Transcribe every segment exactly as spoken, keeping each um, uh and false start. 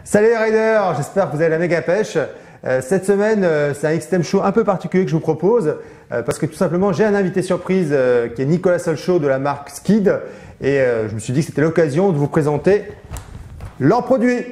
Salut les riders, j'espère que vous avez la méga pêche. Euh, cette semaine, euh, c'est un X-T E M Show un peu particulier que je vous propose euh, parce que tout simplement, j'ai un invité surprise euh, qui est Nicolas Solchaud de la marque Skid et euh, je me suis dit que c'était l'occasion de vous présenter leurs produits.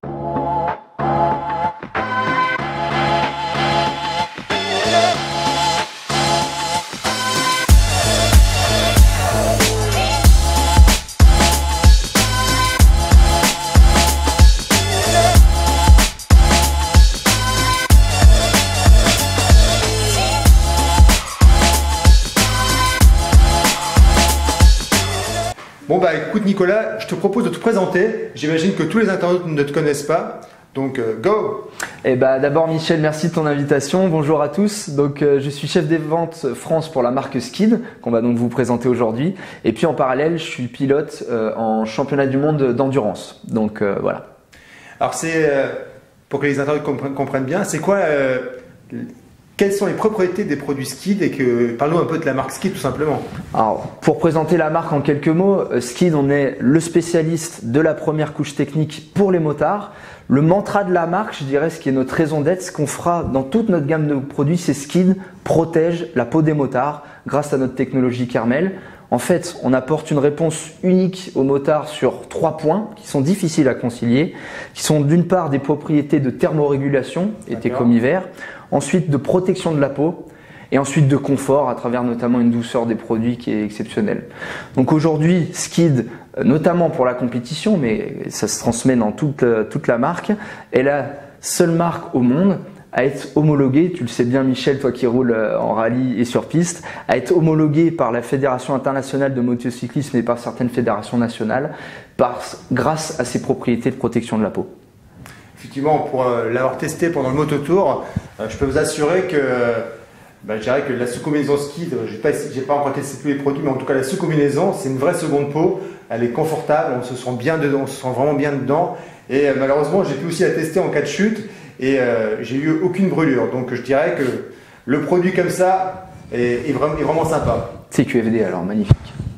Bon bah écoute Nicolas, je te propose de te présenter. J'imagine que tous les internautes ne te connaissent pas, donc euh, go. Eh bah, d'abord Michel, merci de ton invitation. Bonjour à tous. Donc euh, je suis chef des ventes France pour la marque Skid, qu'on va donc vous présenter aujourd'hui. Et puis en parallèle, je suis pilote euh, en championnat du monde d'endurance. Donc euh, voilà. Alors c'est euh, pour que les internautes comprennent, comprennent bien, c'est quoi euh, quelles sont les propriétés des produits Skid et que parle-nous un peu de la marque Skid tout simplement. Alors, pour présenter la marque en quelques mots, Skid, on est le spécialiste de la première couche technique pour les motards. Le mantra de la marque, je dirais, ce qui est notre raison d'être, ce qu'on fera dans toute notre gamme de produits, c'est Skid protège la peau des motards grâce à notre technologie Carmel. En fait, on apporte une réponse unique aux motards sur trois points qui sont difficiles à concilier, qui sont d'une part des propriétés de thermorégulation, été comme hiver, ensuite de protection de la peau et ensuite de confort à travers notamment une douceur des produits qui est exceptionnelle. Donc aujourd'hui, Skid, notamment pour la compétition, mais ça se transmet dans toute, toute la marque, est la seule marque au monde à être homologuée, tu le sais bien Michel, toi qui roules en rallye et sur piste, à être homologuée par la Fédération internationale de motocyclisme et par certaines fédérations nationales par, grâce à ses propriétés de protection de la peau. Effectivement, pour euh, l'avoir testé pendant le mototour, euh, je peux vous assurer que, euh, bah, je dirais que la sous-combinaison Skid, je n'ai pas, pas encore testé tous les produits, mais en tout cas la sous-combinaison, c'est une vraie seconde peau, elle est confortable, on se sent bien dedans, on se sent vraiment bien dedans. Et euh, malheureusement, j'ai pu aussi la tester en cas de chute et euh, j'ai eu aucune brûlure. Donc je dirais que le produit comme ça est, est, vraiment, est vraiment sympa. C Q F D alors, magnifique.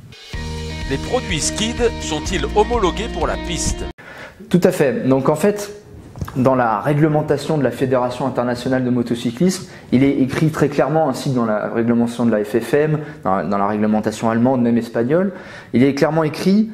Les produits Skid sont-ils homologués pour la piste? Tout à fait. Donc en fait, dans la réglementation de la Fédération internationale de motocyclisme, il est écrit très clairement, ainsi que dans la réglementation de la F F M, dans la, dans la réglementation allemande, même espagnole, il est clairement écrit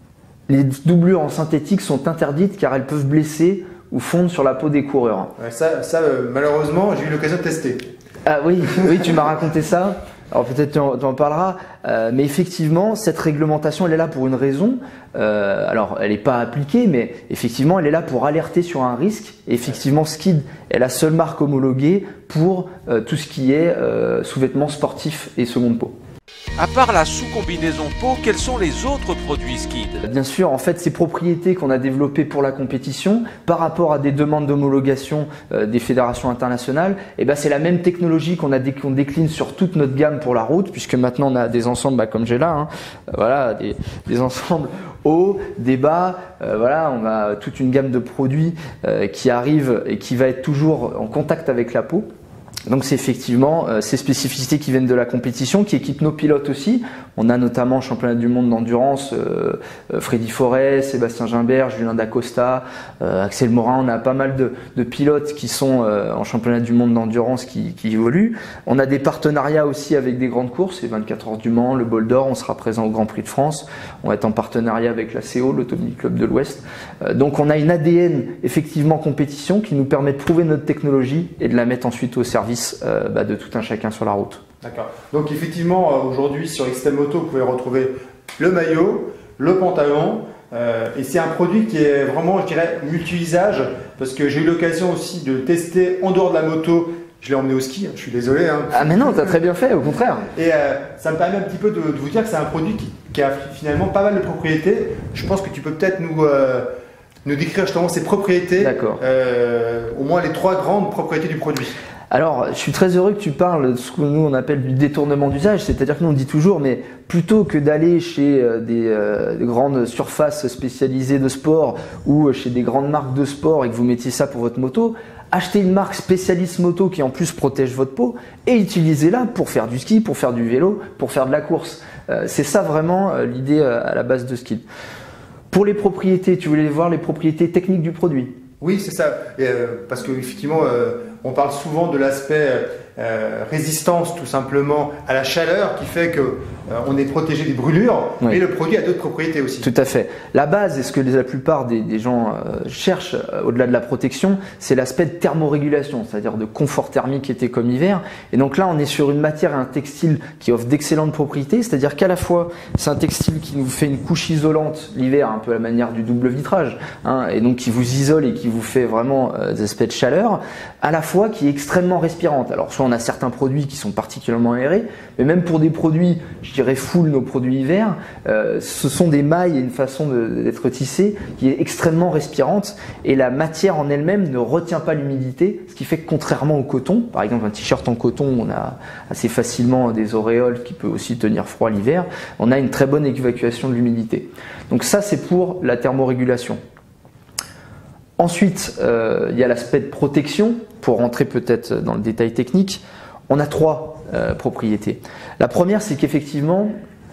les doublures en synthétique sont interdites car elles peuvent blesser ou fondre sur la peau des coureurs. Ouais, ça, ça euh, malheureusement, j'ai eu l'occasion de tester. Ah oui, oui, tu m'as raconté ça. Alors peut-être tu en, tu en parleras, euh, mais effectivement cette réglementation elle est là pour une raison. Euh, alors elle n'est pas appliquée, mais effectivement elle est là pour alerter sur un risque. Et effectivement Skid est la seule marque homologuée pour euh, tout ce qui est euh, sous-vêtements sportifs et seconde peau. À part la sous-combinaison peau, quels sont les autres produits Skid? Bien sûr, en fait, ces propriétés qu'on a développées pour la compétition, par rapport à des demandes d'homologation euh, des fédérations internationales, eh ben, c'est la même technologie qu'on a qu'on décline sur toute notre gamme pour la route, puisque maintenant on a des ensembles bah, comme j'ai là, hein, euh, voilà, des, des ensembles hauts, des bas, euh, voilà, on a toute une gamme de produits euh, qui arrivent et qui va être toujours en contact avec la peau. Donc c'est effectivement euh, ces spécificités qui viennent de la compétition, qui équipent nos pilotes aussi. On a notamment championnat du monde d'endurance, euh, euh, Freddy Forest, Sébastien Gimbert, Julien Dacosta, euh, Axel Morin. On a pas mal de, de pilotes qui sont euh, en championnat du monde d'endurance qui, qui évoluent. On a des partenariats aussi avec des grandes courses, les vingt-quatre heures du Mans, le Bol d'Or. On sera présent au Grand Prix de France. On va être en partenariat avec la C O, l'Automobile Club de l'Ouest. Euh, donc on a une A D N effectivement compétition qui nous permet de prouver notre technologie et de la mettre ensuite au service Euh, bah, de tout un chacun sur la route. D'accord. Donc effectivement, euh, aujourd'hui sur X-T E M Moto, vous pouvez retrouver le maillot, le pantalon, euh, et c'est un produit qui est vraiment, je dirais, multi-usage, parce que j'ai eu l'occasion aussi de le tester en dehors de la moto. Je l'ai emmené au ski, je suis désolé. Hein. Ah mais non, tu as très bien fait, au contraire. Et euh, ça me permet un petit peu de, de vous dire que c'est un produit qui, qui a finalement pas mal de propriétés. Je pense que tu peux peut-être nous... Euh, nous décrire justement ses propriétés, euh, au moins les trois grandes propriétés du produit. Alors, je suis très heureux que tu parles de ce que nous on appelle du détournement d'usage, c'est-à-dire que nous on dit toujours, mais plutôt que d'aller chez des, euh, des grandes surfaces spécialisées de sport ou chez des grandes marques de sport et que vous mettiez ça pour votre moto, achetez une marque spécialiste moto qui en plus protège votre peau et utilisez-la pour faire du ski, pour faire du vélo, pour faire de la course. Euh, c'est ça vraiment euh, l'idée euh, à la base de Skid. Pour les propriétés, tu voulais voir les propriétés techniques du produit. Oui, c'est ça. Et, euh, parce qu'effectivement, euh, on parle souvent de l'aspect euh, résistance tout simplement à la chaleur qui fait que euh, on est protégé des brûlures, oui. Mais le produit a d'autres propriétés aussi. Tout à fait. La base, et ce que la plupart des, des gens euh, cherchent euh, au-delà de la protection, c'est l'aspect de thermorégulation, c'est-à-dire de confort thermique été comme hiver. Et donc là, on est sur une matière et un textile qui offre d'excellentes propriétés, c'est-à-dire qu'à la fois, c'est un textile qui nous fait une couche isolante l'hiver, un peu à la manière du double vitrage, hein, et donc qui vous isole et qui vous fait vraiment euh, des aspects de chaleur, à la fois qui est extrêmement respirante. Alors soit on a certains produits qui sont particulièrement aérés, mais même pour des produits, je dirais full nos produits hiver, euh, ce sont des mailles et une façon d'être tissé qui est extrêmement respirante, et la matière en elle-même ne retient pas l'humidité, ce qui fait que contrairement au coton, par exemple un t-shirt en coton, on a assez facilement des auréoles qui peut aussi tenir froid l'hiver, on a une très bonne évacuation de l'humidité. Donc ça c'est pour la thermorégulation. Ensuite, euh, il y a l'aspect de protection. Pour rentrer peut-être dans le détail technique, on a trois euh, propriétés. La première, c'est qu'effectivement,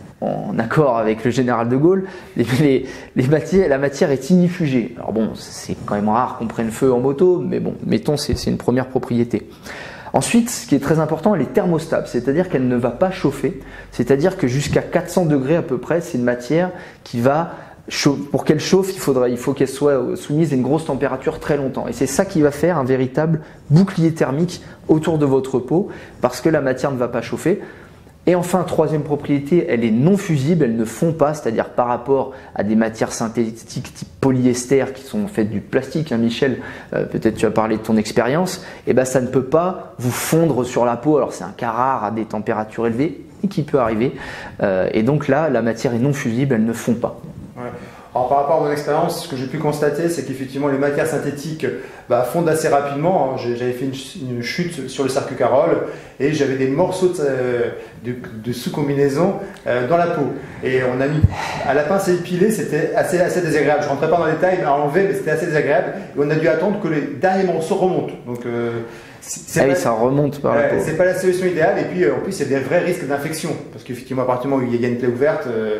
en accord avec le général de Gaulle, les, les, les matières, la matière est ignifugée. Alors bon, c'est quand même rare qu'on prenne feu en moto, mais bon, mettons, c'est une première propriété. Ensuite, ce qui est très important, elle est thermostable, c'est-à-dire qu'elle ne va pas chauffer, c'est-à-dire que jusqu'à quatre cents degrés à peu près, c'est une matière qui va pour qu'elle chauffe, il, faudra, il faut qu'elle soit soumise à une grosse température très longtemps. Et c'est ça qui va faire un véritable bouclier thermique autour de votre peau, parce que la matière ne va pas chauffer. Et enfin, troisième propriété, elle est non fusible, elle ne fond pas, c'est-à-dire par rapport à des matières synthétiques type polyester qui sont faites du plastique, hein, Michel, euh, peut-être tu as parlé de ton expérience, et ben ça ne peut pas vous fondre sur la peau. Alors c'est un cas rare à des températures élevées, et qui peut arriver. Euh, et donc là, la matière est non fusible, elle ne fond pas. Ouais. Alors, par rapport à mon expérience, ce que j'ai pu constater, c'est qu'effectivement les matières synthétiques bah, fondent assez rapidement. J'avais fait une, une chute sur le Sarcucarole et j'avais des morceaux de, de, de sous-combinaison euh, dans la peau. Et on a mis à la pince à épiler, c'était assez, assez désagréable. Je ne rentrais pas dans les détails à enlever, mais c'était assez désagréable. Et on a dû attendre que les derniers morceaux remontent. Donc, euh, ah oui, ça remonte par la peau. C'est pas la solution idéale. Et puis euh, en plus, il y a des vrais risques d'infection. Parce qu'effectivement, à partir du moment où il y a une plaie ouverte, euh,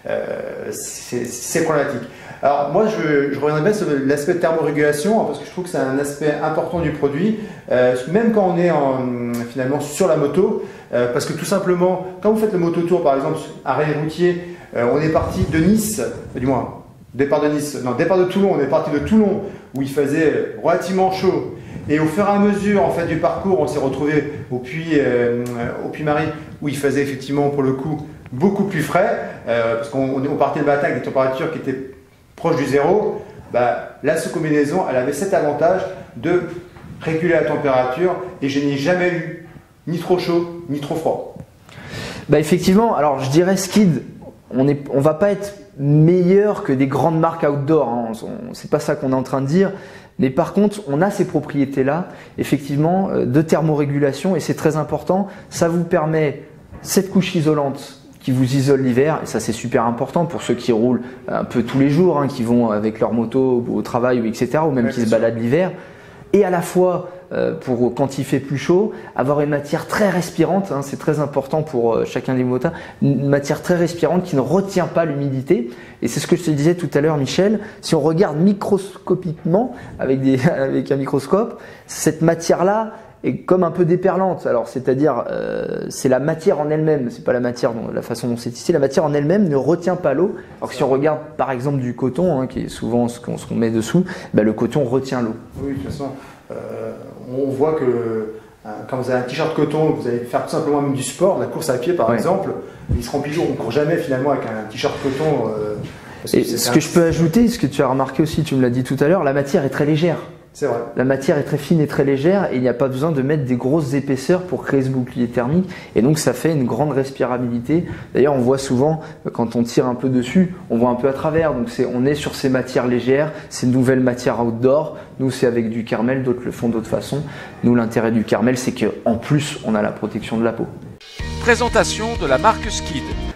Euh, c'est problématique. Alors moi je, je reviendrai bien sur l'aspect de thermorégulation parce que je trouve que c'est un aspect important du produit, euh, même quand on est en, finalement sur la moto, euh, parce que tout simplement quand vous faites le mototour par exemple à rail routier, euh, on est parti de Nice, euh, du moins départ de Nice, non départ de Toulon, on est parti de Toulon où il faisait relativement chaud. Et au fur et à mesure en fait, du parcours, on s'est retrouvé au Puy, euh, au Puy-Marie où il faisait effectivement pour le coup beaucoup plus frais, euh, parce qu'on on partait le matin avec des températures qui étaient proches du zéro. Bah, la sous-combinaison, elle avait cet avantage de réguler la température et je n'ai jamais eu ni trop chaud ni trop froid. Bah effectivement, alors je dirais Skid, on ne on va pas être meilleur que des grandes marques outdoor, hein. C'est pas ça qu'on est en train de dire. Mais par contre, on a ces propriétés-là, effectivement, de thermorégulation et c'est très important. Ça vous permet cette couche isolante qui vous isole l'hiver, et ça c'est super important pour ceux qui roulent un peu tous les jours, hein, qui vont avec leur moto au travail, ou et cetera, ou même ouais, qui se baladent l'hiver. Et à la fois, euh, pour quand il fait plus chaud, avoir une matière très respirante, hein, c'est très important pour euh, chacun des motards, une matière très respirante qui ne retient pas l'humidité. Et c'est ce que je te disais tout à l'heure, Michel, si on regarde microscopiquement, avec, des, avec un microscope, cette matière-là, est comme un peu déperlante. Alors, c'est-à-dire, euh, c'est la matière en elle-même, c'est pas la matière, dont, la façon dont c'est tissé, la matière en elle-même ne retient pas l'eau. Alors que si on regarde par exemple du coton, hein, qui est souvent ce qu'on qu'on met dessous, ben, le coton retient l'eau. Oui, de toute façon, euh, on voit que euh, quand vous avez un t-shirt coton, vous allez faire tout simplement même du sport, la course à pied par ouais. exemple, il se remplit l'eau, on ne court jamais finalement avec un t-shirt coton. Euh, parce que Et ce que je peux ajouter, ce que tu as remarqué aussi, tu me l'as dit tout à l'heure, la matière est très légère. C'est vrai. La matière est très fine et très légère et il n'y a pas besoin de mettre des grosses épaisseurs pour créer ce bouclier thermique et donc ça fait une grande respirabilité. D'ailleurs on voit souvent quand on tire un peu dessus, on voit un peu à travers, donc c'est, on est sur ces matières légères, ces nouvelles matières outdoor. Nous c'est avec du Carmel, d'autres le font d'autres façons. Nous l'intérêt du Carmel c'est qu'en plus on a la protection de la peau. Présentation de la marque Skid.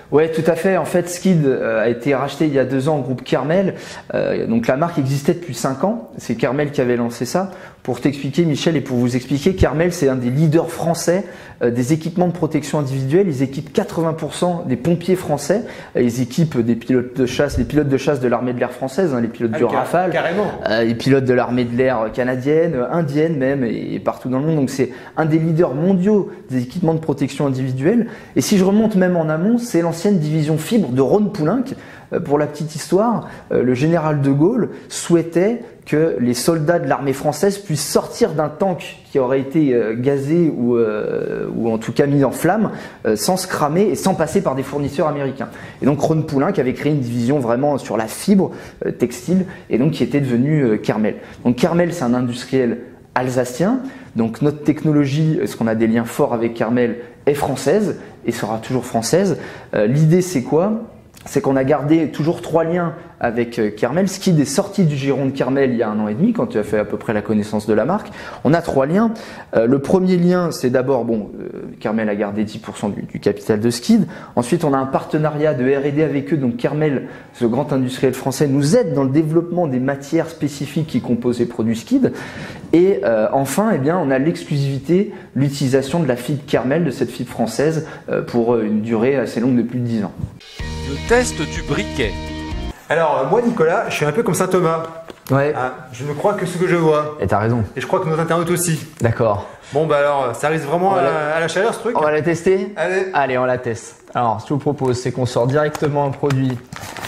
Ouais, tout à fait. En fait, Skid euh, a été racheté il y a deux ans au groupe Kermel. Euh, donc la marque existait depuis cinq ans. C'est Kermel qui avait lancé ça. Pour t'expliquer, Michel, et pour vous expliquer, Kermel, c'est un des leaders français euh, des équipements de protection individuelle. Ils équipent quatre-vingts pour cent des pompiers français. Ils équipent des pilotes de chasse, les pilotes de chasse de l'armée de l'air française, hein, les pilotes ah, du car Rafale, carrément. Euh, les pilotes de l'armée de l'air canadienne, indienne même, et, et partout dans le monde. Donc c'est un des leaders mondiaux des équipements de protection individuelle. Et si je remonte même en amont, c'est l'ancienne division fibre de Rhône-Poulenc. Euh, pour la petite histoire, euh, le général de Gaulle souhaitait que les soldats de l'armée française puissent sortir d'un tank qui aurait été euh, gazé ou, euh, ou en tout cas mis en flamme euh, sans se cramer et sans passer par des fournisseurs américains. Et donc Rhône-Poulenc avait créé une division vraiment sur la fibre euh, textile et donc qui était devenue euh, Kermel. Donc Kermel, c'est un industriel alsacien. Donc notre technologie, est-ce qu'on a des liens forts avec Kermel, est française et sera toujours française. Euh, l'idée c'est quoi ? C'est qu'on a gardé toujours trois liens avec Kermel. Skid est sorti du giron de Kermel il y a un an et demi, quand tu as fait à peu près la connaissance de la marque. On a trois liens. Euh, le premier lien, c'est d'abord, bon, euh, Kermel a gardé dix pour cent du, du capital de Skid. Ensuite, on a un partenariat de R et D avec eux. Donc Kermel, ce grand industriel français, nous aide dans le développement des matières spécifiques qui composent les produits Skid. Et euh, enfin, eh bien, on a l'exclusivité, l'utilisation de la fibre Kermel, de cette fibre française, euh, pour une durée assez longue de plus de dix ans. Le test du briquet. Alors, euh, moi, Nicolas, je suis un peu comme saint Thomas. Ouais. Ah, je ne crois que ce que je vois. Et t'as raison. Et je crois que nos internautes aussi. D'accord. Bon, bah alors, ça risque vraiment à la... la, à la chaleur, ce truc. On va la tester ? Allez. Allez, on la teste. Alors, ce que je vous propose, c'est qu'on sort directement un produit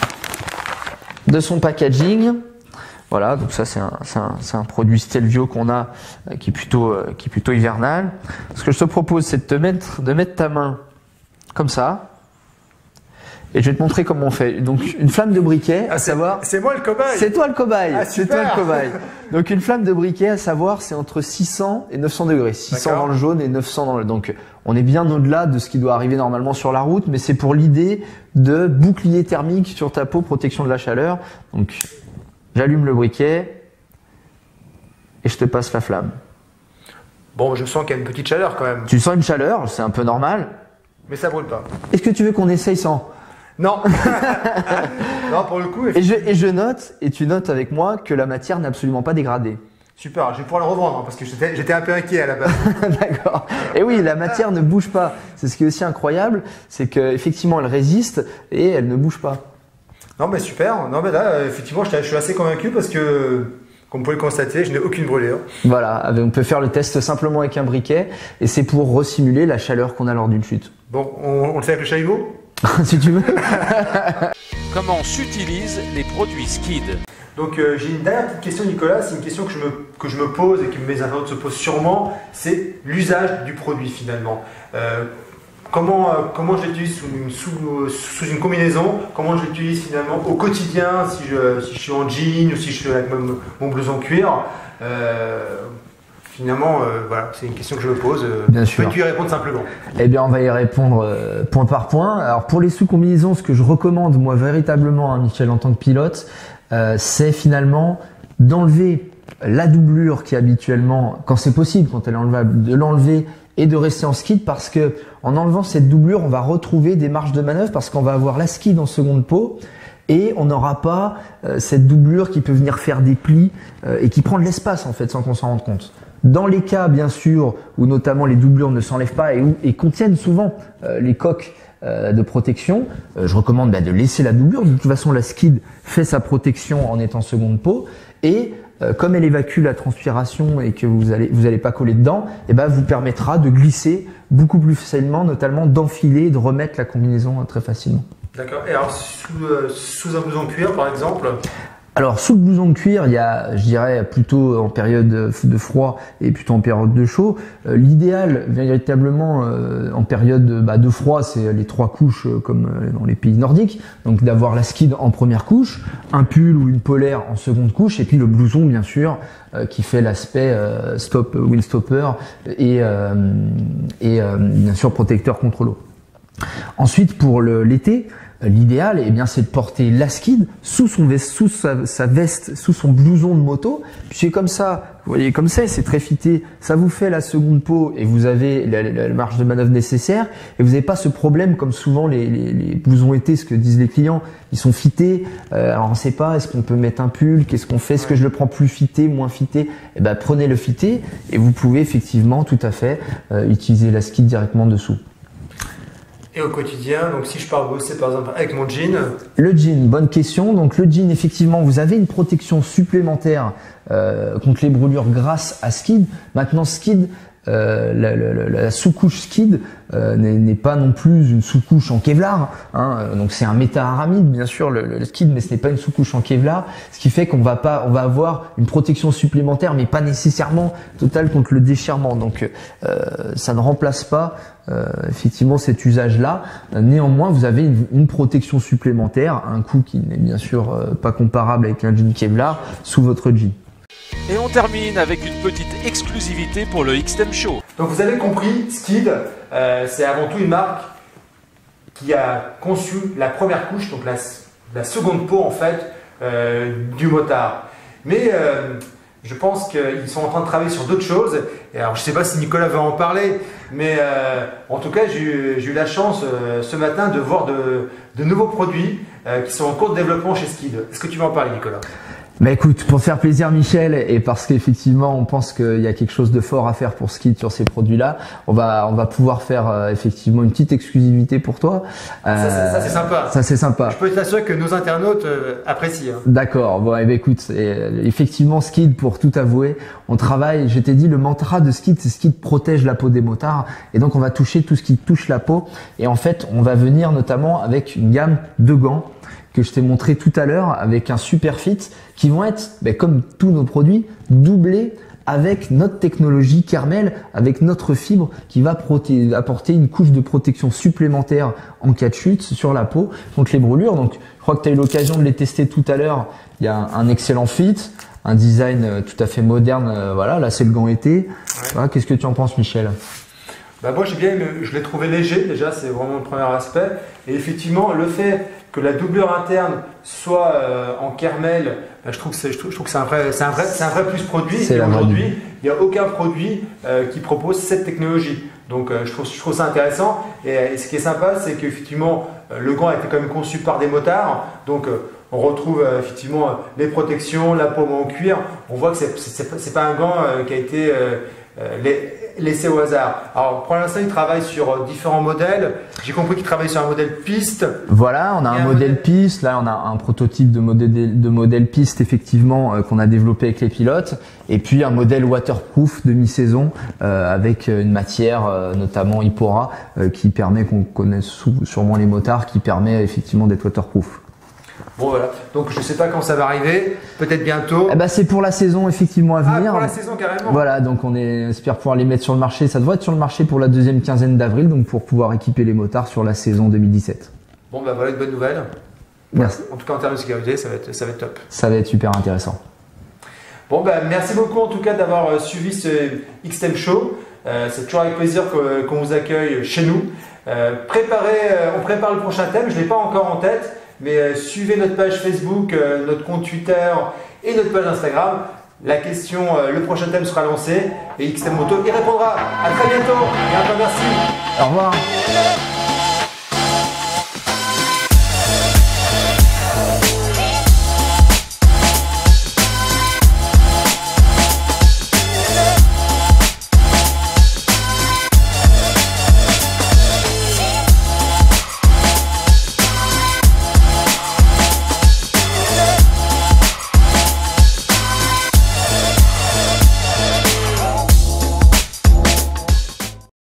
de son packaging. Voilà, donc ça, c'est un, c'est un, c'est un produit Stelvio qu'on a, euh, qui est plutôt, euh, qui est plutôt hivernal. Ce que je te propose, c'est de te mettre, de mettre ta main comme ça. Et je vais te montrer comment on fait. Donc une flamme de briquet, à ah, savoir. C'est moi le cobaye. C'est toi le cobaye. Ah, c'est toi le cobaye. Donc une flamme de briquet, à savoir, c'est entre six cents et neuf cents degrés. six cents dans le jaune et neuf cents dans le. Donc on est bien au-delà de ce qui doit arriver normalement sur la route, mais c'est pour l'idée de bouclier thermique sur ta peau, protection de la chaleur. Donc j'allume le briquet et je te passe la flamme. Bon, je sens qu'il y a une petite chaleur quand même. Tu sens une chaleur, c'est un peu normal. Mais ça brûle pas. Est-ce que tu veux qu'on essaye sans ? Non. Non, pour le coup. Et je, et je note, et tu notes avec moi, que la matière n'est absolument pas dégradée. Super, je vais pouvoir le revendre, hein, parce que j'étais, j'étais un peu inquiet à la base. D'accord. Et oui, la matière ne bouge pas. C'est ce qui est aussi incroyable, c'est qu'effectivement elle résiste et elle ne bouge pas. Non, mais super. Non, mais là, effectivement, je suis assez convaincu parce que, comme vous pouvez le constater, je n'ai aucune brûlure. Voilà, on peut faire le test simplement avec un briquet, et c'est pour resimuler la chaleur qu'on a lors d'une chute. Bon, on, on le fait avec le chalumeau ? Si tu veux. Comment s'utilisent les produits Skid? Donc euh, j'ai une dernière petite question, Nicolas, c'est une question que je me, que je me pose et que mes internautes se posent sûrement, c'est l'usage du produit finalement. Euh, comment, euh, comment je l'utilise sous une, sous, sous une combinaison, comment je l'utilise finalement au quotidien, si je, si je suis en jean ou si je suis avec mon, mon blouson cuir. Euh, Finalement, euh, voilà, c'est une question que je me pose. Bien sûr. Peux-tu y répondre simplement? Eh bien, on va y répondre euh, point par point. Alors, pour les sous-combinaisons, ce que je recommande, moi, véritablement, hein, Michel, en tant que pilote, euh, c'est finalement d'enlever la doublure qui habituellement, quand c'est possible, quand elle est enlevable, de l'enlever et de rester en skid, parce que en enlevant cette doublure, on va retrouver des marges de manœuvre, parce qu'on va avoir la skid en seconde peau. Et on n'aura pas euh, cette doublure qui peut venir faire des plis euh, et qui prend de l'espace en fait sans qu'on s'en rende compte. Dans les cas bien sûr où notamment les doublures ne s'enlèvent pas et, où, et contiennent souvent euh, les coques euh, de protection, euh, je recommande bah, de laisser la doublure. De toute façon la skid fait sa protection en étant seconde peau et euh, comme elle évacue la transpiration et que vous allez vous allez pas coller dedans, et ben vous permettra de glisser beaucoup plus facilement, notamment d'enfiler et de remettre la combinaison euh, très facilement. D'accord. Et alors sous, euh, sous un blouson de cuir par exemple? Alors sous le blouson de cuir, il y a, je dirais, plutôt en période de froid et plutôt en période de chaud. Euh, L'idéal, véritablement, euh, en période bah, de froid, c'est les trois couches euh, comme dans les pays nordiques. Donc d'avoir la skid en première couche, un pull ou une polaire en seconde couche, et puis le blouson, bien sûr, euh, qui fait l'aspect euh, stop, windstopper et, euh, et euh, bien sûr protecteur contre l'eau. Ensuite, pour l'été, l'idéal, eh bien, c'est de porter la skid sous son veste, sous sa, sa veste, sous son blouson de moto. Puis c'est comme ça, vous voyez comme ça, c'est très fité. Ça vous fait la seconde peau et vous avez la, la, la marge de manœuvre nécessaire. Et vous n'avez pas ce problème comme souvent les, les, les blousons été, ce que disent les clients, ils sont fités. Euh, alors on ne sait pas, est-ce qu'on peut mettre un pull, qu'est-ce qu'on fait, est-ce que je le prends plus fité, moins fité? Eh ben prenez le fité et vous pouvez effectivement tout à fait euh, utiliser la skid directement dessous. Et au quotidien, donc si je pars bosser par exemple avec mon jean. Le jean, bonne question. Donc le jean, effectivement, vous avez une protection supplémentaire euh, contre les brûlures grâce à Skid. Maintenant, Skid, euh, la, la, la sous-couche Skid euh, n'est pas non plus une sous-couche en Kevlar. Hein. Donc c'est un méta-aramide, bien sûr, le, le Skid, mais ce n'est pas une sous-couche en Kevlar. Ce qui fait qu'on va pas, on va avoir une protection supplémentaire, mais pas nécessairement totale contre le déchirement. Donc euh, ça ne remplace pas Euh, effectivement cet usage-là. Néanmoins, vous avez une, une protection supplémentaire, un coût qui n'est bien sûr euh, pas comparable avec un jean Kevlar sous votre jean. Et on termine avec une petite exclusivité pour le X T E M Show. Donc vous avez compris, Skid, euh, c'est avant tout une marque qui a conçu la première couche, donc la, la seconde peau en fait euh, du motard. Mais euh, je pense qu'ils sont en train de travailler sur d'autres choses. Et alors, je ne sais pas si Nicolas va en parler, mais euh, en tout cas, j'ai eu, eu la chance euh, ce matin de voir de, de nouveaux produits euh, qui sont en cours de développement chez Skid. Est-ce que tu vas en parler, Nicolas? Bah écoute, pour te faire plaisir Michel, et parce qu'effectivement on pense qu'il y a quelque chose de fort à faire pour Skid sur ces produits-là, on va on va pouvoir faire euh, effectivement une petite exclusivité pour toi. Euh, ça, ça c'est sympa. Ça c'est sympa. Je peux t'assurer que nos internautes euh, apprécient. Hein. D'accord. Bon, eh bien, écoute, euh, effectivement Skid, pour tout avouer, on travaille. Je t'ai dit, le mantra de Skid, c'est Skid protège la peau des motards, et donc on va toucher tout ce qui touche la peau. Et en fait, on va venir notamment avec une gamme de gants que je t'ai montré tout à l'heure avec un super fit qui vont être, ben, comme tous nos produits, doublés avec notre technologie Carmel, avec notre fibre qui va apporter une couche de protection supplémentaire en cas de chute sur la peau contre les brûlures. Donc je crois que tu as eu l'occasion de les tester tout à l'heure. Il y a un excellent fit, un design tout à fait moderne. Voilà, là c'est le gant été. Ouais. Voilà, qu'est-ce que tu en penses, Michel? Bah moi j'ai bien aimé, je l'ai trouvé léger déjà, c'est vraiment le premier aspect. Et effectivement, le fait que la doublure interne soit euh, en Carmel, bah, je trouve que c'est, je trouve, je trouve que c'est un vrai, c'est un vrai, c'est un vrai plus produit. Et aujourd'hui, il n'y a aucun produit euh, qui propose cette technologie. Donc euh, je, trouve, je trouve ça intéressant. Et, et ce qui est sympa, c'est qu'effectivement, euh, le gant a été quand même conçu par des motards. Donc euh, on retrouve euh, effectivement les protections, la paume en cuir. On voit que c'est, c'est, c'est pas un gant euh, qui a été euh, euh, les, laissé au hasard. Alors pour l'instant, il travaille sur différents modèles. J'ai compris qu'il travaille sur un modèle piste. Voilà, on a un, un modèle, modèle piste. Là, on a un prototype de modèle, de modèle piste effectivement euh, qu'on a développé avec les pilotes. Et puis un modèle waterproof de mi-saison euh, avec une matière, euh, notamment Ipora, euh, qui permet, qu'on connaisse sous, sûrement les motards, qui permet effectivement d'être waterproof. Bon voilà, donc je ne sais pas quand ça va arriver, peut-être bientôt. Eh ben, c'est pour la saison effectivement à venir. Ah, pour la saison carrément. Voilà, donc on est, espère pouvoir les mettre sur le marché. Ça devrait être sur le marché pour la deuxième quinzaine d'avril, donc pour pouvoir équiper les motards sur la saison deux mille dix-sept. Bon bah voilà une bonne nouvelle. Merci. En tout cas en termes de sécurité, ça va être, ça va être top. Ça va être super intéressant. Bon bah merci beaucoup en tout cas d'avoir suivi ce X T E M Show. Euh, c'est toujours avec plaisir que, qu'on vous accueille chez nous. Euh, préparez, euh, on prépare le prochain thème, je ne l'ai pas encore en tête. Mais euh, suivez notre page Facebook, euh, notre compte Twitter et notre page Instagram. La question, euh, le prochain thème sera lancé et X T E M Moto y répondra. À très bientôt et un peu merci. Au revoir.